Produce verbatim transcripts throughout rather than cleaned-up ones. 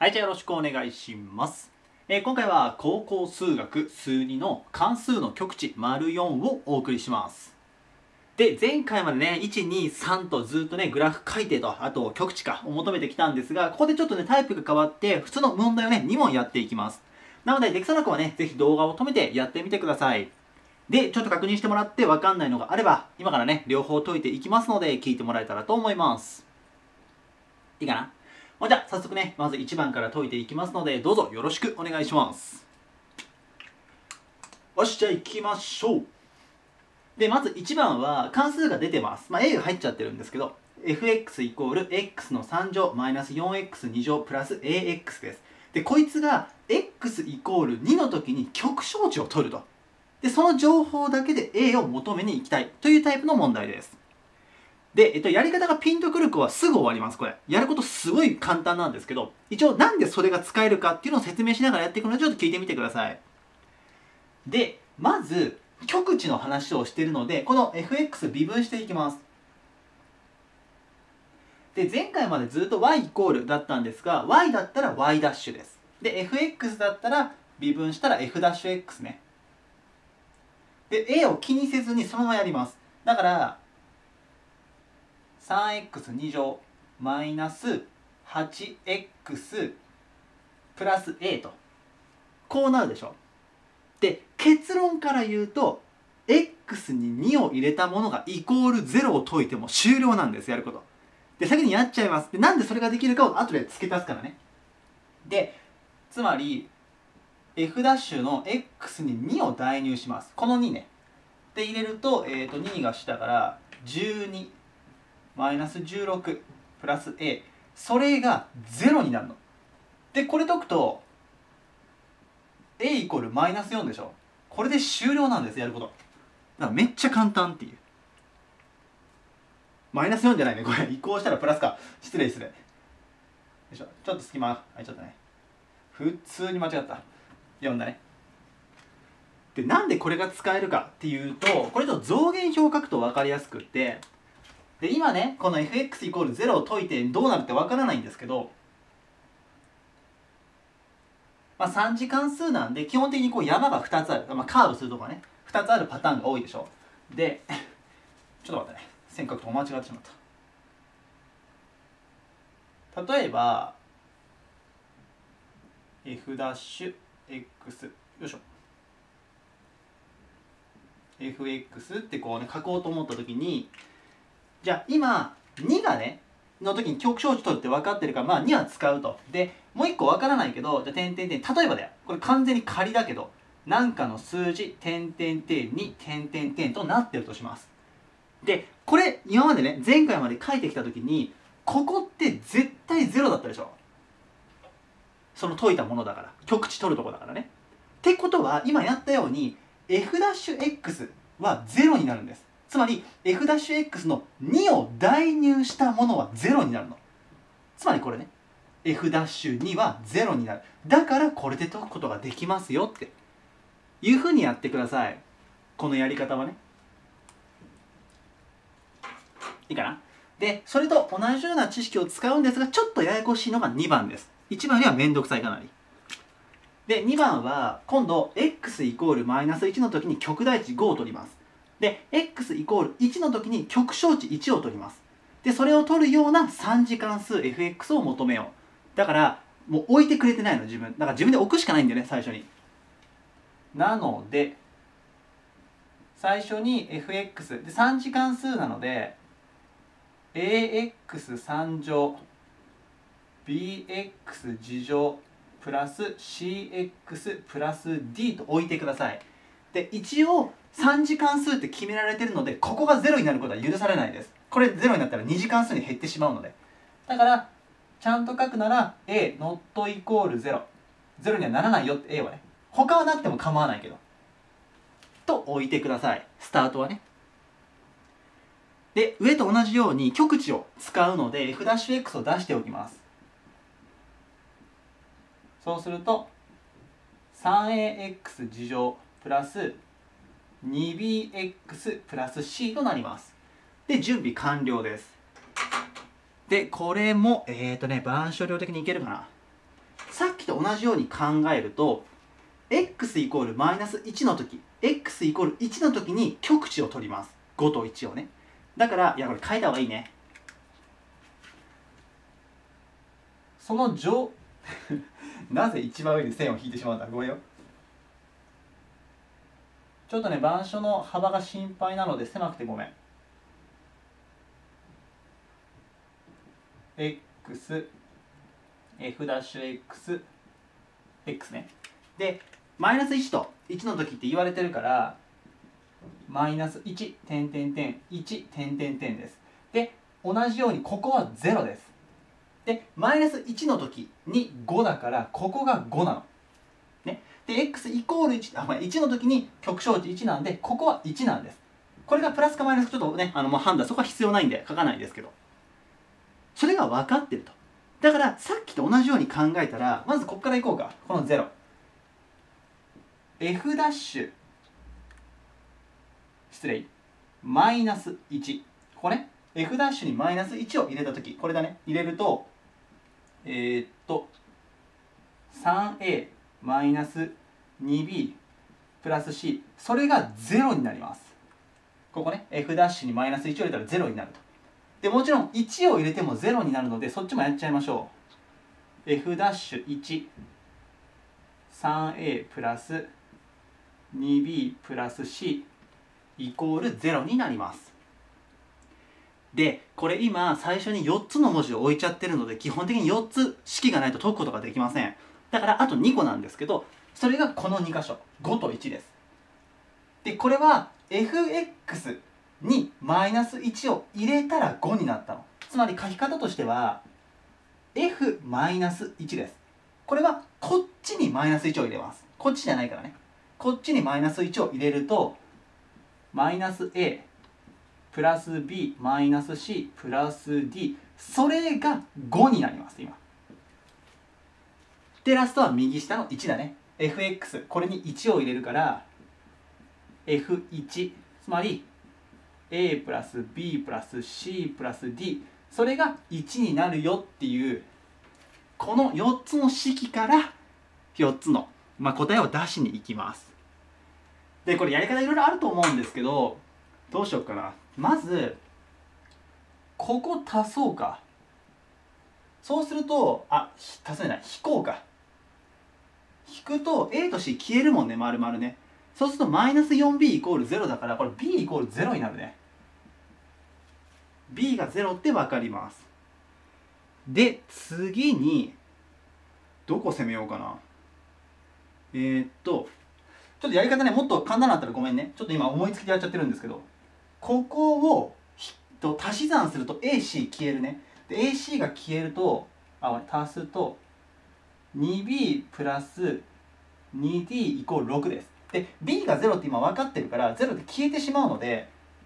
はい、じゃあよろしくお願いします。えー今回は高校数学数にの関数の極値 ⑤ をお送りします。で、前回までね、いち、に、さんとずっとね、グラフ書いてと、あと極値かを求めてきたんですが、ここでちょっとね、タイプが変わって、普通の問題をね、に問やっていきます。なので、できそうな子はね、ぜひ動画を止めてやってみてください。で、ちょっと確認してもらって分かんないのがあれば、今からね、両方解いていきますので、聞いてもらえたらと思います。いいかな？じゃあ、早速ね、まずいちばんから解いていきますので、どうぞよろしくお願いします。よし、じゃあ行きましょう。で、まずいちばんは関数が出てます。まあ、A が入っちゃってるんですけど、エフエックス イコール x のさん乗マイナス よんエックスに 乗プラス エーエックス です。で、こいつが x イコールにの時に極小値を取ると。で、その情報だけで A を求めに行きたいというタイプの問題です。で、えっと、やり方がピンとくる子はすぐ終わります、これ。やることすごい簡単なんですけど、一応なんでそれが使えるかっていうのを説明しながらやっていくので、ちょっと聞いてみてください。で、まず、極値の話をしているので、この エフエックス 微分していきます。で、前回までずっと y イコールだったんですが、y だったら y' です。で、エフエックス だったら微分したら f'(x) ね。で、a を気にせずにそのままやります。だから、さんエックスに 乗マイナス はちエックス プラス a と。こうなるでしょ。で、結論から言うと、x ににを入れたものがイコールゼロを解いても終了なんです、やること。で、先にやっちゃいます。で、なんでそれができるかを後で付け足すからね。で、つまり、f' の x ににを代入します。このにね。で、入れると、えっと、にが下からじゅうにマイナスじゅうろくプラス a。それがゼロになるの。で、これ解くと、a イコールマイナスよんでしょ。これで終了なんです、やること。だからめっちゃ簡単っていう。マイナスよんじゃないね、これ。移行したらプラスか。失礼失礼。よいしょ。ちょっと隙間空いちゃったね。普通に間違った。よんだね。で、なんでこれが使えるかっていうと、これと増減表を書くと分かりやすくって、で、今ね、この エフエックス イコールゼロを解いてどうなるって分からないんですけど、まあ、さん次関数なんで、基本的にこう山がふたつある。まあ、カーブするとかね、ふたつあるパターンが多いでしょ。で、ちょっと待ってね。線書くと間違ってしまった。例えば、f'(x) よいしょ。エフエックス ってこうね、書こうと思ったときに、じゃあ今、にがね、の時に極小値取るって分かってるから、まあには使うと。で、もう一個分からないけど、じゃあ点々点、例えばだよ。これ完全に仮だけど、なんかの数字、点々点に点々点となってるとします。で、これ、今までね、前回まで書いてきた時に、ここって絶対ゼロだったでしょ。その解いたものだから。極値取るとこだからね。ってことは、今やったように、f'(x) はゼロになるんです。つまり f'(x) のにを代入したものはゼロになるの。つまりこれね、f' にはゼロになる。だからこれで解くことができますよっていうふうにやってください。このやり方はね。いいかな？で、それと同じような知識を使うんですが、ちょっとややこしいのがにばんです。いちばんよりはめんどくさいかなり。で、にばんは今度 x イコールマイナスいちの時に極大値ごを取ります。で、x イコールいちの時に極小値いちを取ります。で、それを取るようなさん次関数 エフエックス を求めよう。だから、もう置いてくれてないの、自分。だから自分で置くしかないんだよね、最初に。なので、最初に エフエックス。で、さん次関数なので、エーエックスさん 乗、ビーエックス 次乗、プラス シーエックス プラス d と置いてください。で、一応、さん次関数って決められてるので、ここがゼロになることは許されないです。これゼロになったらに次関数に減ってしまうので。だから、ちゃんと書くなら a not イコールゼロ。ゼロにはならないよって a はね。他はなくても構わないけど。と置いてください。スタートはね。で、上と同じように極値を使うので f'(x) を出しておきます。そうすると、さんエーエックス 次乗プラス にビーエックス プラス c となります。で、準備完了です。で、これも、えっとね、板書量的にいけるかな。 さっきと同じように考えると x イコールマイナスいちの時 x イコールいちの時に極値を取ります。ごといちをね。だからいやこれ書いた方がいいね。その乗なぜ一番上に線を引いてしまうんだ。ごめんよ。ちょっとね板書の幅が心配なので狭くてごめん。x f ダッシュ x x ね。でマイナスいちといちの時って言われてるからマイナスいち点点点いち点点点です。で同じようにここはゼロです。でマイナスいちの時にごだからここがごなの。ね、で x イコールいち、あ、いちの時に極小値いちなんでここはいちなんです。これがプラスかマイナスかちょっとねあのもう判断そこは必要ないんで書かないですけど、それが分かってると。だからさっきと同じように考えたらまずここからいこうか。このゼロ f ダッシュ失礼マイナスいち、ここね f ダッシュにマイナスいちを入れた時これだね入れるとえー、っと さんエー マイナス にビー プラス c それがゼロになります。ここね f ダッシュにマイナスいちを入れたらゼロになると。でもちろんいちを入れてもゼロになるのでそっちもやっちゃいましょう。 f ダッシュいち さんエー プラス にビー プラス c イコールゼロになります。でこれ今最初によっつの文字を置いちゃってるので基本的によっつ式がないと解くことができません。だからあとにこなんですけどそれがこのに箇所ごといちです。でこれは エフエックス にマイナスいちを入れたらごになったの。つまり書き方としては エフマイナスいち です。これはこっちにマイナスいちを入れます。こっちじゃないからね。こっちにマイナスいちを入れるとマイナス a プラス b マイナス c プラス d それがごになります今。でラストは右下のいちだね。 エフエックス これにいちを入れるから エフいち つまり a プラス b プラス c プラス d それがいちになるよっていうこのよっつの式からよっつの、まあ、答えを出しに行きます。でこれやり方いろいろあると思うんですけどどうしようかな。まずここ足そうか。そうするとあ足せない引こうか。引くと a と c 消えるもんね丸々ね。そうするとマイナス よんビー イコールゼロだからこれ b イコールゼロになるね。b がゼロって分かります。で次にどこ攻めようかな。えー、っとちょっとやり方ねもっと簡単だったらごめんね。ちょっと今思いつきでやっちゃってるんですけどここをと足し算すると エーシー 消えるね。で エーシー が消えるとあ足すと にビー プラス にディー イコールろくです。で b がゼロって今分かってるからゼロって消えてしまうので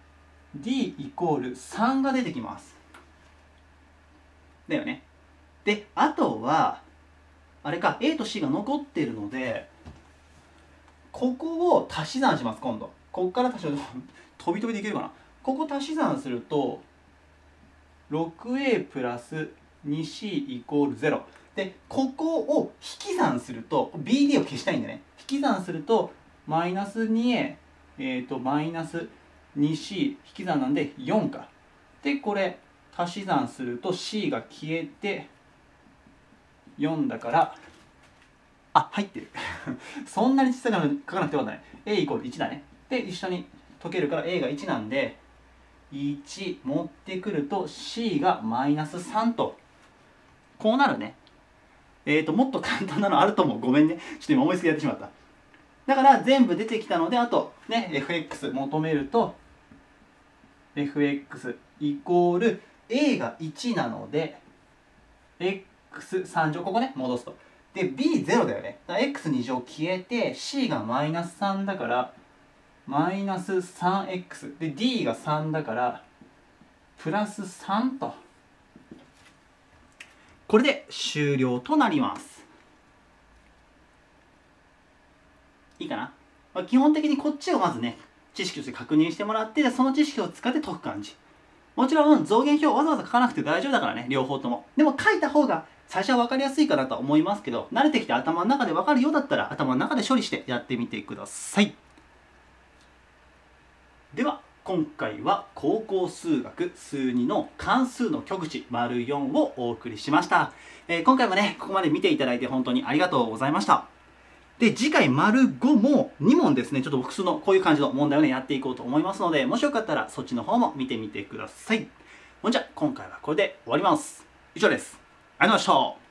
d イコールさんが出てきます。だよね。であとはあれか a と c が残っているのでここを足し算します。今度ここから足し算飛び飛びでいけるかな。ここ足し算すると ろくエー プラス にシー イコールゼロでここを引き算すると ビーディー を消したいんでね引き算するとマイナス にエー、えー、とマイナス にシー 引き算なんでよんか。でこれ足し算すると c が消えてよんだからあ入ってるそんなに小さいの書かなくてはない。 a イコールいちだね。で一緒に解けるから a がいちなんでいち持ってくると c がマイナスさんとこうなるね。えーともっと簡単なのあると思う。ごめんねちょっと今思いつきでやってしまった。だから全部出てきたのであとね エフエックス 求めると エフエックス イコール a がいちなので エックスさん 乗ここね戻すとで b ゼロ だよね。だから エックスに 乗消えて c がマイナスさんだからマイナス さんエックス で d がさんだからプラスさんとこれで終了となります。いいかな、まあ、基本的にこっちをまずね知識として確認してもらってその知識を使って解く感じもちろん増減表わざわざ書かなくて大丈夫だからね、両方とも。でも書いた方が最初は分かりやすいかなと思いますけど、慣れてきて頭の中で分かるようだったら頭の中で処理してやってみてください。では今回は高校数学数にの関数の極値 ⑤ をお送りしました、えー、今回もねここまで見ていただいて本当にありがとうございました。で次回 ⑤ もに問ですね、ちょっと複数のこういう感じの問題をねやっていこうと思いますので、もしよかったらそっちの方も見てみてください。ほんじゃ今回はこれで終わります。以上です。ありがとうございました。